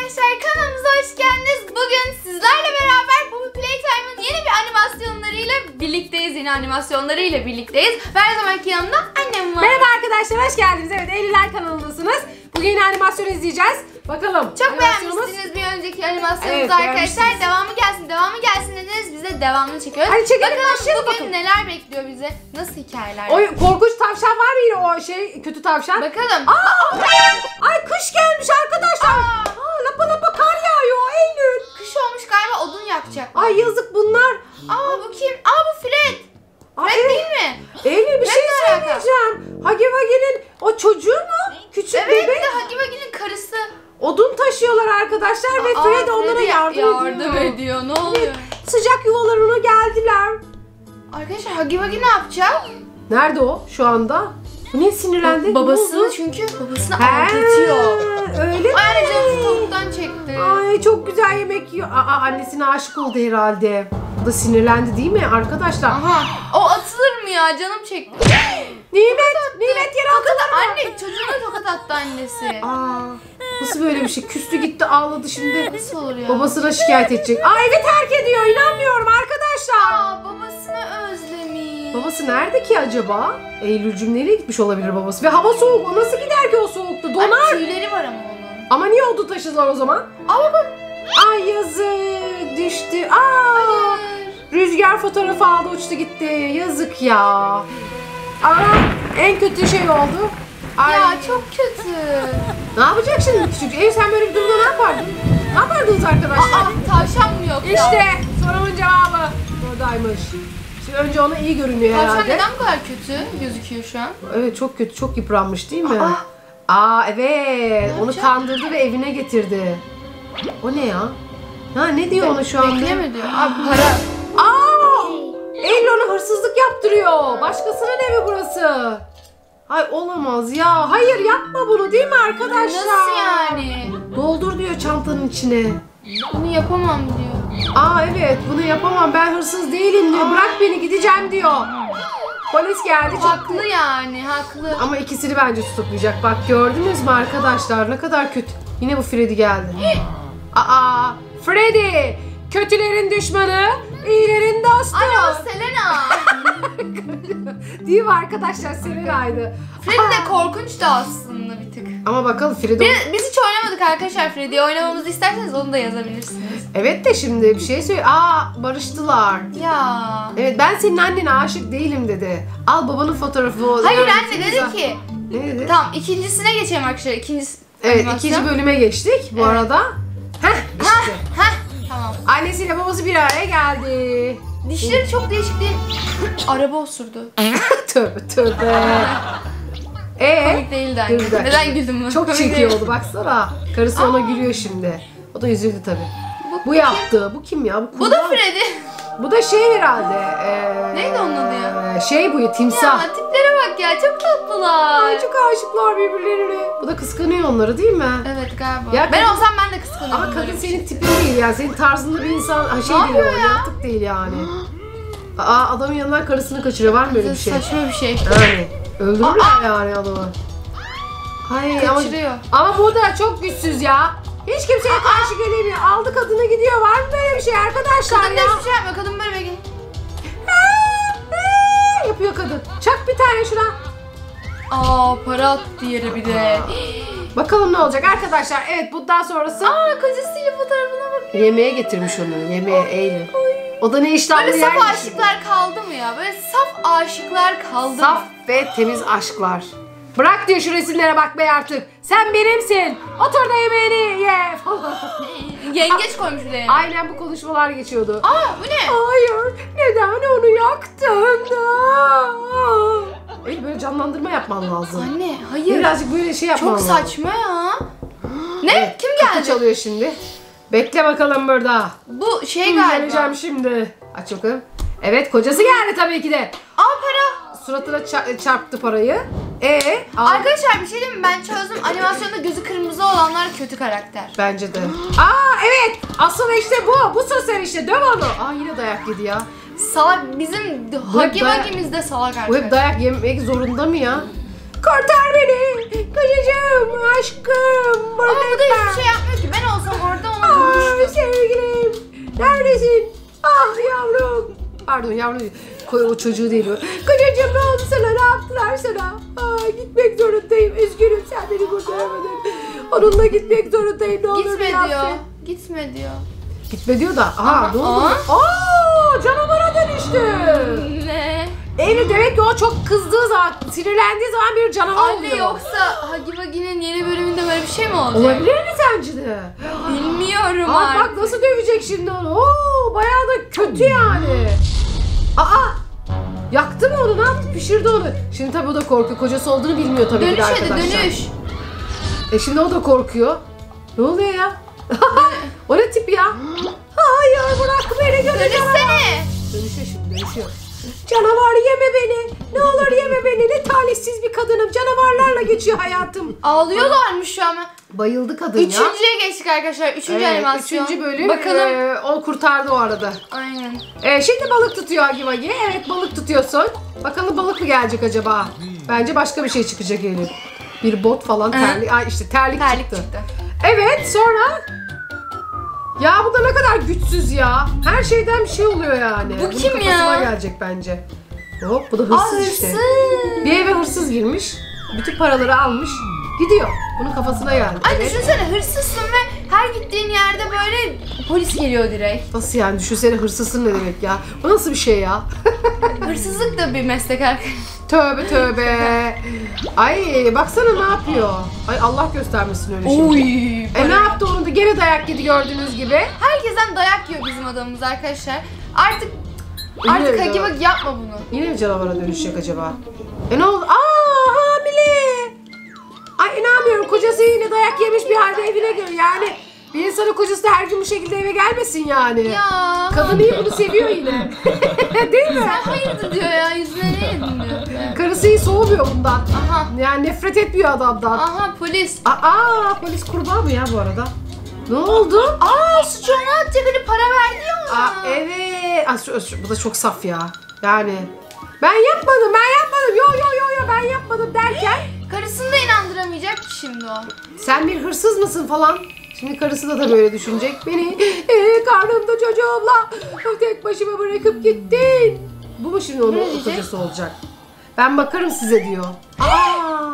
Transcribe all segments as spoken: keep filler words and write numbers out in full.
arkadaşlar, kanalımıza hoş geldiniz. Bugün sizlerle beraber Poppy Playtime'ın yeni bir animasyonlarıyla birlikteyiz. Yeni animasyonlarıyla birlikteyiz. Ve her zamanki yanımda annem var. Merhaba arkadaşlar, hoş geldiniz. Evet, Eylüler kanalındasınız. Bugün yeni animasyon izleyeceğiz. Bakalım. Çok beğenmişsiniz bir önceki animasyonumuzu evet, arkadaşlar. Devamı gelsin, devamı gelsin dediniz. Bize devamını çekiyoruz. Hadi çekelim, bakalım başlayalım bugün bakalım. neler bekliyor bize. Nasıl hikayeler? O korkunç tavşan var mı yine, o şey kötü tavşan? Bakalım. Aa, ay kış gelmiş arkadaşlar. Aa. Aa, lapa lapa kar yağıyor Eylül. Kış olmuş galiba, odun yakacak. Ay yazık bunlar. Aa bu kim? Aa bu Fred. Aa, Fred evet. değil mi? Eylül bir Fred şey alaka. söyleyeceğim. Hagi Vagi'nin o çocuğu mu? Küçük Evet, bebek. bir de Hagi Vagi'nin karısı. Odun taşıyorlar arkadaşlar ve Aa, Fred onlara yardım, yardım ediyor. ediyor. Ne oluyor? Evet, sıcak yuvalarına geldiler. Arkadaşlar Hagi Vagi ne yapacak? Nerede o şu anda? Bu niye sinirlendi? Babasını çünkü babasını He, aldatıyor. Öyle mi? Ayrıca tavuktan çekti. Ay çok güzel yemek yiyor. Aa, annesine aşık oldu herhalde. Bu da sinirlendi değil mi arkadaşlar? Aha. O atılır mı ya? Canım çekti. Nimet, Nimet yere atılır mı? Anne çocuğuna tokat attı annesi. Aa, nasıl böyle bir şey? Küstü gitti, ağladı şimdi. Nasıl olur ya? Babasına şikayet edecek. Aa, evi terk ediyor. İnanmıyorum arkadaşlar. Aa, babasını özlemiş. Babası nerede ki acaba? Eylülcüm nereye gitmiş olabilir babası? Ve hava soğuk. O nasıl gider ki o soğukta? Donar. Ay, tüyleri var ama onun. Ama niye odun taşıdılar o zaman? Aa bak. Ay yazık, düştü. Aa, Hayır. rüzgar fotoğrafı aldı, uçtu gitti. Yazık ya. Aa, en kötü şey oldu. Ay. Ya çok kötü. Ne yapacak şimdi küçük? Ev sen böyle bir durumda ne yapardın? Ne yapardınız arkadaşlar? Aa tavşan mı yok ya? İşte sorumun cevabı buradaymış. Şimdi önce ona iyi görünüyor Tavşan herhalde. neden bu kadar kötü gözüküyor şu an? Evet çok kötü, çok yıpranmış değil mi? Aa. Aa evet, onu yapacak? kandırdı ve evine getirdi. O ne ya? Ha ne diyor ona şu anda? Bekleme diyor. Aa para. Aa! Eylül ona hırsızlık yaptırıyor. Başkasının evi burası. Ay olamaz ya. Hayır yapma bunu değil mi arkadaşlar? Nasıl yani? Doldur diyor çantanın içine. Bunu yapamam diyor. Aa evet bunu yapamam, ben hırsız değilim diyor. Bırak beni, gideceğim diyor. Polis geldi çok. Haklı yani, haklı. Ama ikisini bence tutuklayacak. Bak gördünüz mü arkadaşlar, ne kadar kötü. Yine bu Freddy geldi. Aa, Freddy kötülerin düşmanı, iyilerin dostu. Ay o Selena. Değil mi arkadaşlar, Selena'ydı. Freddy de korkunçtu aslında bir tık. Ama bakalım Freddy... Biz, biz hiç oynamadık arkadaşlar Freddy'yi. Oynamamızı isterseniz onu da yazabilirsiniz. Evet de şimdi bir şey söyle. Aa, barıştılar. Ya. Evet, ben senin annene aşık değilim dedi. Al babanın fotoğrafı. Hayır Yani anne dedi güzel. ki. Ne dedi? Tamam ikincisine geçelim arkadaşlar. İkincisi. Evet, animasyon. ikinci bölüme geçtik bu Evet. arada. Heh işte. Heh tamam. Annesiyle babası bir araya geldi. Dişleri çok değişik değil. Araba osurdu. Tövbe tövbe. Ee, Komik değildi dur anne. bir dakika. Neden güldün mü? Çok Komik çirkin değil. oldu baksana. Karısı ona gülüyor şimdi. O da üzüldü tabii. Bu, Bu yaptı. Bu kim ya? Bu, Bu da kurban. Freddy. Bu da şey herhalde. Ee, Neydi onun adı ya? Şey bu ya, timsah. Ya tiplere bak ya, çok tatlılar. Ay çok aşıklar birbirlerine. Bu da kıskanıyor onları değil mi? Evet galiba. Ya ben kadın- olsam ben de kıskanırım. Ama böyle kadın bir şey. senin tipin değil yani. Senin tarzında bir insan ha, şey Ne değil yapıyor o. ya? Yaratık değil yani. Aa, adamın yanından karısını kaçırıyor. Var mı böyle bir şey? Saçma bir şey. Yani öldürürler yani adamı. Ay ama, Kaçırıyor. ama bu da çok güçsüz ya. Hiç kimseye karşı gelemiyor. Aldı kadını gidiyor. Var mı böyle bir şey arkadaşlar Kadın da ya? hiçbir şey yapmıyor. Kadın böyle bekliyor. Aa, yapıyor kadın. Çak bir tane şuna. Aa para attı yere bir de. Bakalım ne olacak arkadaşlar. Evet bundan sonrası Aa kocasıyla fotoğrafına bak. yemeğe getirmiş onu. Yemeğe Eylül. O da ne iştahlı Böyle yer saf mi? aşıklar kaldı mı ya? Böyle saf aşıklar kaldı Saf mı? ve temiz aşklar. Bırak diyor şu resimlere bakmayı artık. Sen benimsin. Otur da yemeğini ye falan. Yengeç koymuş bir de. Aynen bu konuşmalar geçiyordu. Aa bu ne? Hayır, neden onu yaktın? Aa! Öyle böyle canlandırma yapman lazım. Anne hayır. Birazcık böyle şey yapman Çok lazım. saçma ya. Ne? Evet, Kim kapı geldi? çalıyor şimdi. Bekle bakalım burada. Bu şey Geleceğim galiba. şimdi. Aç bakalım. Evet, kocası geldi tabii ki de. Aa para. Suratına ça- çarptı parayı. Ee, al. Arkadaşlar bir şey diyeyim mi? Ben çözdüm. Animasyonda gözü kırmızı olanlar kötü karakter. Bence de. Aa evet. Aslında işte bu. Bu sefer işte. Döv onu. Aa yine dayak yedi ya. Salak bizim Hagi dayak- Vagi'miz de salak Bu hep arkadaşlar. dayak yemek zorunda mı ya? Kurtar beni. Kocacığım, aşkım. Ama bu da hiçbir şey yapmıyor ki. Ben olsam neredesin? Ah yavrum. Pardon yavrum değil. O çocuğu değil o. Kocacığım ne oldu sana? Ne yaptılar sana? Aa, gitmek zorundayım. Üzgünüm sen beni kurtaramadın. Onunla gitmek zorundayım. Ne olur Gitme beni diyor. affet. Gitme diyor. Gitme diyor da. Aa, Aha, ne oldu? aa. Aa, canavara dönüştü. Ne? Eylül demek ki o çok kızdığı zaman, sinirlendiği zaman bir canavar Anne oluyor. yoksa Hagi Vagi'nin yeni bölümünde böyle bir şey mi olacak? Olabilir mi sence de? Bilmiyorum Aa, artık. bak nasıl dövecek şimdi onu. Oo, bayağı da kötü yani. Aa! Yaktı mı onu? Ne yaptı? Pişirdi onu. Şimdi tabii o da korkuyor. Kocası olduğunu bilmiyor tabii ki de Dönüş hadi arkadaşlar. dönüş. E şimdi o da korkuyor. Ne oluyor ya? O ne tip ya? Hayır bırak beni götür. Dönüşsene. Dönüşüyor şimdi dönüşüyor. Canavar yeme beni. Ne olur yeme beni. Ne talihsiz bir kadınım. Canavarlarla geçiyor hayatım. Ağlıyorlarmış şu an. Bayıldı kadın ya. Üçüncüye geçtik arkadaşlar. Üçüncü Evet, animasyon. Üçüncü bölüm. Bakalım. e, o kurtardı o arada. Aynen. E, şimdi balık tutuyor Hagi Vagi. Evet balık tutuyorsun. Bakalım balık mı gelecek acaba? Bence başka bir şey çıkacak Eylül. Bir bot falan terlik. Ay işte terlik, Terlik çıktı. çıktı. Evet sonra. Ya bu da ne kadar güçsüz ya. Her şeyden bir şey oluyor yani. Bu Bunun kim kafasına ya? gelecek bence. Hop bu da hırsız Aa, işte. hırsız. Bir eve hırsız girmiş. Bütün paraları almış. Gidiyor. Bunun kafasına geldi. Ay Evet. düşünsene hırsızsın ve her gittiğin yerde böyle polis geliyor direkt. Nasıl yani? Düşünsene hırsızsın ne demek ya? Bu nasıl bir şey ya? Hırsızlık da bir meslek arkadaşlar. Tövbe tövbe. Ay baksana ne yapıyor. Ay Allah göstermesin öyle şey. Oy. E ne yaptı onu da gene dayak yedi gördüğünüz gibi. Herkesten dayak yiyor bizim adamımız arkadaşlar. Artık Yine artık mi Hagi canavar? Vagi yapma bunu. Yine mi canavara dönüşecek acaba? E ne oldu? Aa hamile. Ay inanmıyorum kocası yine dayak yemiş bir halde evine geliyor. Yani bir insanın kocası da her gün bu şekilde eve gelmesin yani. Ya. Kadın iyi bunu seviyor yine. Değil mi? Sen hayırdır diyor ya, yüzüne ne yedin diyor. Karısı iyi soğumuyor bundan. Aha. Yani nefret etmiyor adamdan. Aha polis. Aa polis kurbağa mı ya bu arada? Ne oldu? Aa suçu ona atacak, hani para verdi ya ona. Aa evet. Aa, şu- şu- bu da çok saf ya. Yani ben yapmadım, ben yapmadım. Yo yo yo yo ben yapmadım derken Karısını da inandıramayacak ki şimdi o. sen bir hırsız mısın falan. Şimdi karısı da da böyle düşünecek. Beni e, karnımda çocuğumla tek başıma bırakıp gittin. Bu mu şimdi Ne onun diyecek? kocası olacak? Ben bakarım size diyor. Aa,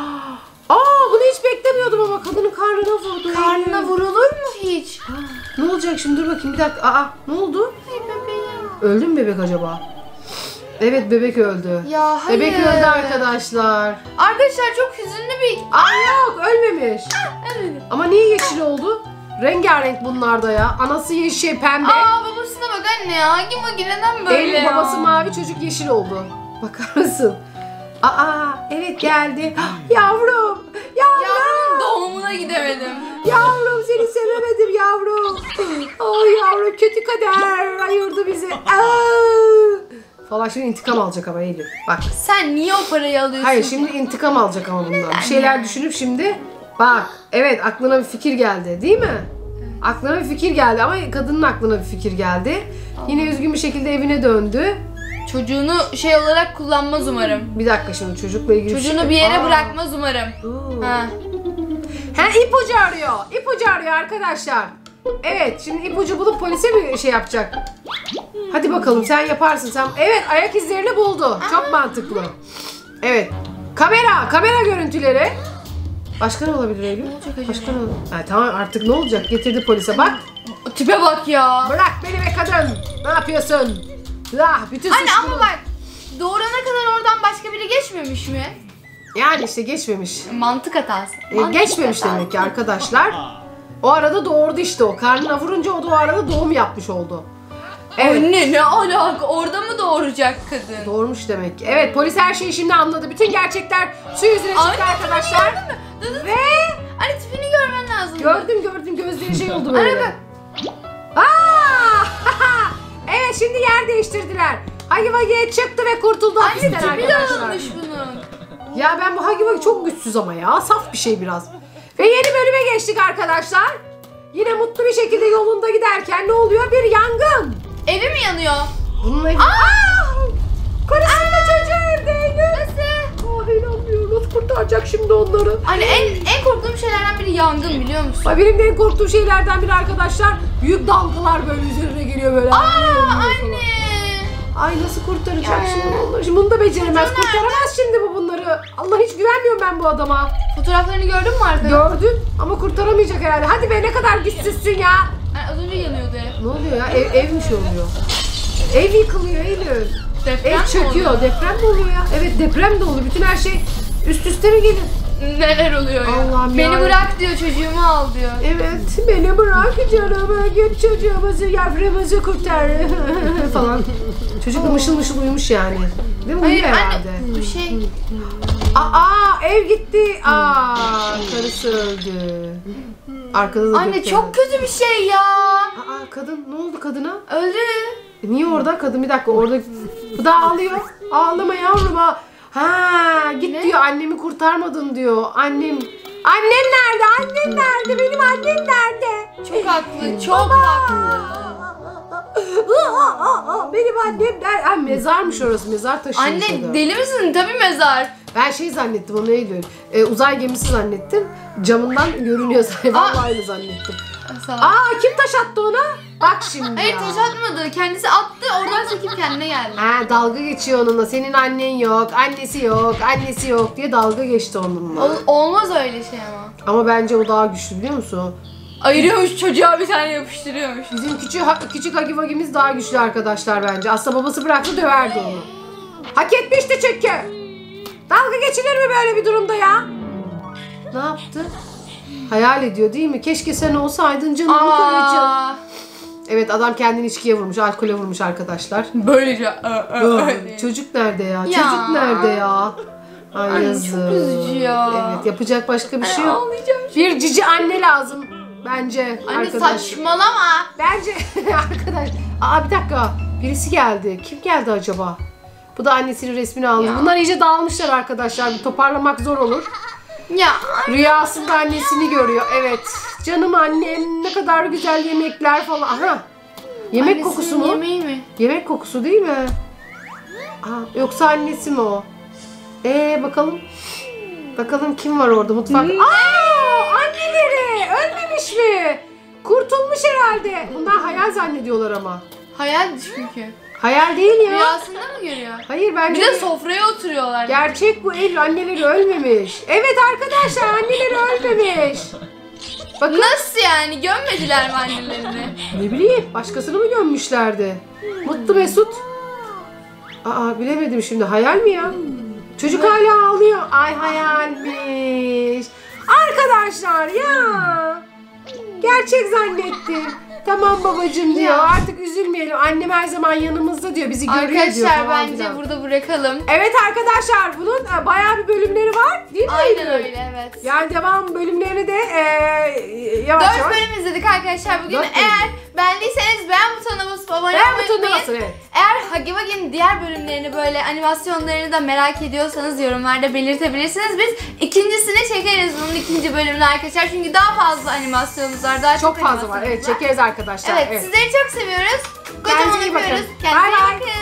aa bunu hiç beklemiyordum ama kadının karnına vurdu. Karnına vurulur mu hiç? Ne olacak şimdi dur bakayım bir dakika. Aa ne oldu? Ay bebeğim. Öldü mü bebek acaba? Evet bebek öldü. Ya hayır. Bebek öldü arkadaşlar. Arkadaşlar çok hüzünlü bir... Aa yok ölmemiş. Evet. Ama niye yeşil oldu? Rengarenk bunlar da ya. Anası yeşil pembe. Aa babasına bak anne ya. Hagi Vagi neden böyle Eylül ya? babası mavi çocuk yeşil oldu. Bakar mısın? Aa evet geldi. Yavrum. Yavrum. Yavrumun doğumuna gidemedim. Yavrum seni sevemedim yavrum. Ay yavrum kötü kader ayırdı bizi. Aa! Falan şimdi intikam alacak ama Eylül. Bak. Sen niye o parayı alıyorsun? Hayır şimdi intikam alacak ama bundan. Bir şeyler yani? düşünüp şimdi bak evet aklına bir fikir geldi değil mi? Aklına bir fikir geldi ama kadının aklına bir fikir geldi. Yine üzgün bir şekilde evine döndü. Çocuğunu şey olarak kullanmaz umarım. Bir dakika şimdi çocukla ilgili Çocuğunu şey- bir yere Aa. bırakmaz umarım. Oo. Ha. Ha ipucu arıyor. İpucu arıyor arkadaşlar. Evet şimdi ipucu bulup polise mi şey yapacak? Hadi bakalım sen yaparsın sen. Evet ayak izlerini buldu. Çok mantıklı. Evet. Kamera, kamera görüntüleri. Başka ne olabilir Eylül? Ne olacak acaba? Başka ne olabilir? Ha, tamam artık ne olacak? Getirdi polise bak. O tipe bak ya. Bırak beni be kadın. Ne yapıyorsun? Ah, bütün Anne suç ama bunun. bak doğurana kadar oradan başka biri geçmemiş mi? Yani işte geçmemiş. Mantık hatası. E, Mantık geçmemiş hatası. demek ki arkadaşlar. O arada doğurdu işte o. Karnına vurunca o da o arada doğum yapmış oldu. Evet. Anne ne alaka? Orada mı doğuracak kadın? Doğurmuş demek ki. Evet polis her şeyi şimdi anladı. Bütün gerçekler su yüzüne çıktı Anne, arkadaşlar. tipini gördün mü? Ve Anne tipini görmen lazım. gördüm gördüm gözleri şey oldu Anne böyle. bak. Aa! Evet şimdi yer değiştirdiler. Hagi Vagi çıktı ve kurtuldu Anne hapisten tipi arkadaşlar. dağılmış bunun. Ya ben bu Hagi Vagi çok güçsüz ama ya. Saf bir şey biraz. Ve yeni bölüme geçtik arkadaşlar. Yine mutlu bir şekilde yolunda giderken ne oluyor? Bir yangın. Evi mi yanıyor? Bununla Aa! Karısıyla çocuğu evdeydi. Nasıl? Ah inanmıyorum. nasıl kurtaracak şimdi onları? Anne en, en korktuğum şeylerden biri yangın, biliyor musun? Ay, benim de en korktuğum şeylerden biri arkadaşlar, büyük dalgalar böyle üzerine geliyor böyle. Aa anne. Ay nasıl kurtaracak Ya. şimdi onları? Şimdi bunu da beceremez. Çocuğu Kurtaramaz şimdi bu bunları. Allah, hiç güvenmiyorum ben bu adama. Fotoğraflarını gördün mü arkada? Gördüm ama kurtaramayacak herhalde. Hadi be, ne kadar güçsüzsün ya. Yani az önce yanıyordu ev. Ne oluyor ya? Ev, ev mi şey oluyor? Ev yıkılıyor Eylül. Deprem Ev mi çöküyor. oluyor? Deprem mi oluyor ya? Evet, deprem de oluyor. Bütün her şey üst üste mi gelir? Neler oluyor ya? Allah'ım Beni ya. bırak diyor, çocuğumu al diyor. Evet, beni bırak canım, git çocuğumuzu, yavrumuzu kurtar falan. Çocuk da mışıl mışıl uyumuş yani. Değil mi? Hayır Uyuyor anne, herhalde. bu şey... Aa, ev gitti. Aa, karısı öldü. Arkada da Anne gökdelen. çok kötü bir şey ya. Aa, kadın, ne oldu kadına? Öldü. E, niye orada? Kadın bir dakika orada. Bu da ağlıyor. Ağlama yavrum. ha. Ha, git Ne? diyor, annemi kurtarmadın diyor. Annem. Annem nerede? Annem nerede? Benim annem nerede? Çok haklı, çok haklı. Benim annem nerede? Ha, mezarmış orası. Mezar taşıymış o da. Anne deli misin? Tabii mezar. Ben şey zannettim, o neydi? Ee, uzay gemisi zannettim. Camından görünüyor zaten. Vallahi aynı zannettim. Sağ ol. Aa, kim taş attı ona? Bak şimdi Hayır ya. taş atmadı. Kendisi attı, oradan sekip kendine geldi. Ha, dalga geçiyor onunla. Senin annen yok, annesi yok, annesi yok diye dalga geçti onunla. Ol- olmaz öyle şey ama. Ama bence o daha güçlü, biliyor musun? Ayırıyormuş çocuğa, bir tane yapıştırıyormuş. Bizim küçük küçük Hagi Vagi'miz daha güçlü arkadaşlar bence. Aslında babası bıraktı, döverdi onu. Hak etmişti çünkü. Dalga geçilir mi böyle bir durumda ya? Ne yaptı? Hayal ediyor değil mi? Keşke sen olsaydın canım karıcığım. Aa, Evet, adam kendini içkiye vurmuş, alkole vurmuş arkadaşlar. böylece. ı, ı, ı diye. Çocuk nerede ya? Ya. Çocuk nerede ya? Ay Anne, yazık. çok üzücü ya. Evet, yapacak başka bir şey Ay, yok. ağlayacağım. Bir cici anne lazım bence. Anne arkadaş. saçmalama. Bence arkadaş. Aa, bir dakika. Birisi geldi. Kim geldi acaba? Bu da annesinin resmini almış. Ya. Bunlar iyice dağılmışlar arkadaşlar. Bir toparlamak zor olur. Ya Rüyasında annesini görüyor. Evet. Canım annem, ne kadar güzel yemekler falan. Aha. Yemek annesinin kokusu mu? yemeği mi? Yemek kokusu değil mi? Aa, yoksa annesi mi o? Ee bakalım. Bakalım kim var orada mutfakta? Aa, anneleri ölmemiş mi? Kurtulmuş herhalde. Bunlar hayal zannediyorlar ama. Hayal çünkü. Hayal değil ya. Rüyasında mı görüyor? Hayır, bence Bir de sofraya oturuyorlar. gerçek bu. Eylül, anneleri ölmemiş. Evet arkadaşlar, anneleri ölmemiş. Bakın. Nasıl yani? Gömmediler mi annelerini? Ne bileyim, başkasını mı gömmüşlerdi? Mutlu Mesut. Aa, bilemedim şimdi, hayal mi ya? Çocuk hala ağlıyor. Ay, hayalmiş. Arkadaşlar ya. Gerçek zannettim. Tamam babacığım diyor. Ya. Artık üzülmeyelim. Annem her zaman yanımızda diyor. Bizi görüyor diyor. Arkadaşlar falan bence filan. burada bırakalım. Evet arkadaşlar, bunun e, bayağı bir bölümleri var. Değil mi? Aynen Eylül? öyle, evet. Yani devam bölümlerini de e, yavaş Dört yavaş. bölüm izledik arkadaşlar bugün. Dört bölüm. Eğer beğendiyseniz beğen butonuna basıp abone Beğen olmayı butonuna unutmayın. basın, evet. Eğer Huggy Wuggy'nin diğer bölümlerini, böyle animasyonlarını da merak ediyorsanız yorumlarda belirtebilirsiniz. Biz ikincisini çekeriz, bunun ikinci bölümünü arkadaşlar. Çünkü daha fazla animasyonumuz var. Daha Çok çok, fazla var. Evet, animasyonumuz var. çekeriz arkadaşlar. Evet, Evet. sizleri çok seviyoruz. Kendinize Kocaman iyi bakın. öpüyoruz. Bay Kendinize iyi bay. bakın.